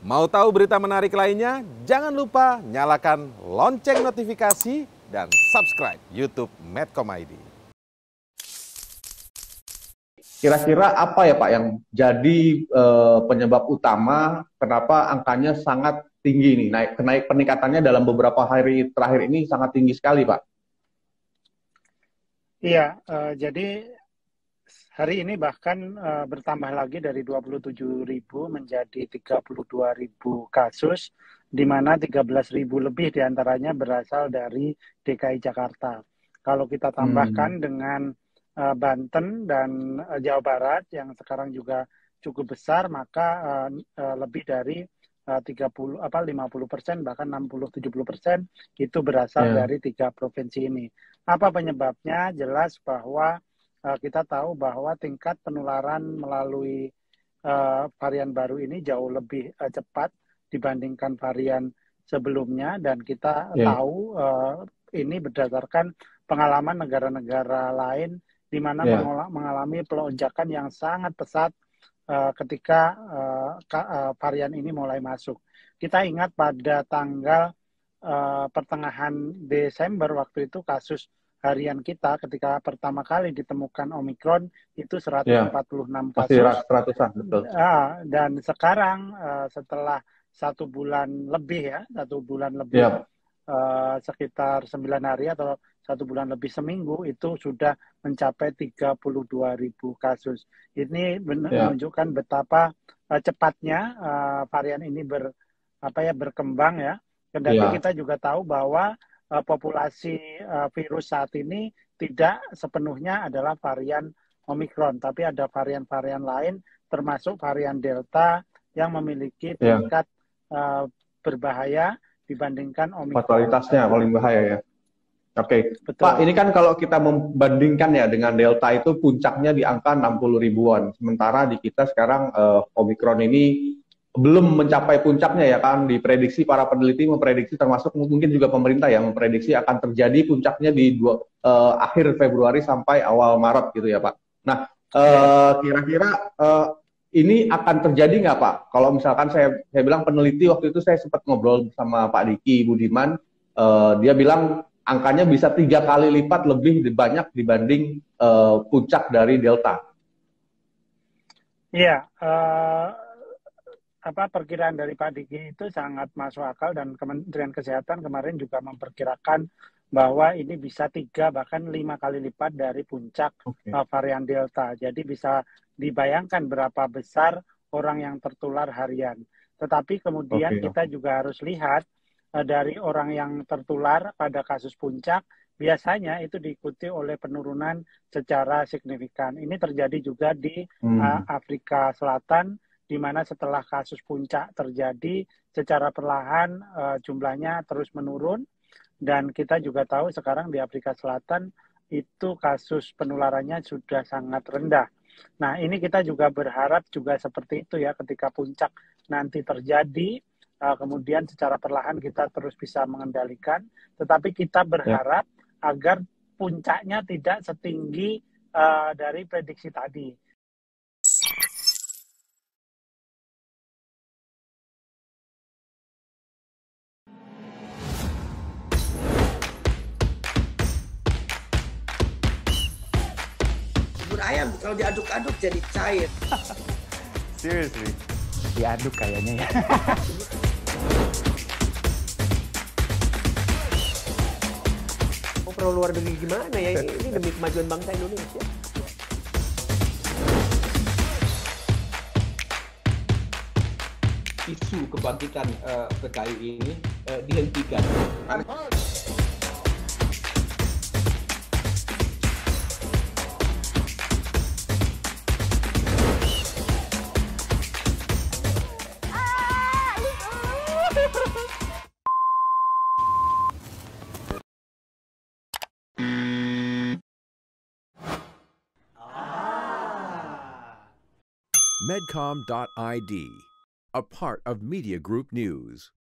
Mau tahu berita menarik lainnya? Jangan lupa nyalakan lonceng notifikasi dan subscribe YouTube Medcom ID. Kira-kira apa ya Pak yang jadi penyebab utama kenapa angkanya sangat tinggi nih, naik peningkatannya dalam beberapa hari terakhir ini sangat tinggi sekali Pak? Iya, jadi hari ini bahkan bertambah lagi dari 27.000 menjadi 32.000 kasus, di mana 13.000 lebih diantaranya berasal dari DKI Jakarta. Kalau kita tambahkan dengan Banten dan Jawa Barat yang sekarang juga cukup besar, maka lebih dari 50% bahkan 60-70% itu berasal dari 3 provinsi ini. Apa penyebabnya? Jelas bahwa kita tahu bahwa tingkat penularan melalui varian baru ini jauh lebih cepat dibandingkan varian sebelumnya, dan kita tahu ini berdasarkan pengalaman negara-negara lain di mana mengalami pelonjakan yang sangat pesat ketika varian ini mulai masuk. Kita ingat pada tanggal pertengahan Desember waktu itu kasus harian kita ketika pertama kali ditemukan Omikron itu 146 kasus. Ratusan, betul. Dan sekarang setelah 1 bulan lebih sekitar 9 hari atau 1 bulan lebih seminggu itu sudah mencapai 32.000 kasus. Ini menunjukkan betapa cepatnya varian ini berkembang ya. Kendati kita juga tahu bahwa populasi virus saat ini tidak sepenuhnya adalah varian Omikron, tapi ada varian-varian lain termasuk varian Delta yang memiliki tingkat berbahaya dibandingkan Omikron. Fatalitasnya paling bahaya ya. Oke. Pak, ini kan kalau kita membandingkan ya dengan Delta itu puncaknya di angka 60 ribuan. Sementara di kita sekarang Omikron ini belum mencapai puncaknya ya kan, diprediksi para peneliti memprediksi, termasuk mungkin juga pemerintah yang memprediksi akan terjadi puncaknya di akhir Februari sampai awal Maret gitu ya Pak. Nah, kira-kira ini akan terjadi nggak Pak? Kalau misalkan saya bilang peneliti waktu itu saya sempat ngobrol sama Pak Diki Budiman, dia bilang angkanya bisa 3 kali lipat lebih banyak dibanding puncak dari Delta. Iya, perkiraan dari Pak Diki itu sangat masuk akal, dan Kementerian Kesehatan kemarin juga memperkirakan bahwa ini bisa 3 bahkan 5 kali lipat dari puncak varian Delta. Jadi bisa dibayangkan berapa besar orang yang tertular harian. Tetapi kemudian kita juga harus lihat dari orang yang tertular pada kasus puncak, biasanya itu diikuti oleh penurunan secara signifikan. Ini terjadi juga di Afrika Selatan, di mana setelah kasus puncak terjadi, secara perlahan jumlahnya terus menurun, dan kita juga tahu sekarang di Afrika Selatan itu kasus penularannya sudah sangat rendah. Nah, ini kita juga berharap juga seperti itu ya, ketika puncak nanti terjadi, kemudian secara perlahan kita terus bisa mengendalikan, tetapi kita berharap agar puncaknya tidak setinggi dari prediksi tadi. Ayam kalau diaduk-aduk jadi cair. Seriously, diaduk kayaknya ya. Mau perlu luar negeri gimana ya? Ini demi kemajuan bangsa Indonesia. Isu kebangkitan PKI ini dihentikan. Medcom.id, a part of Media Group News.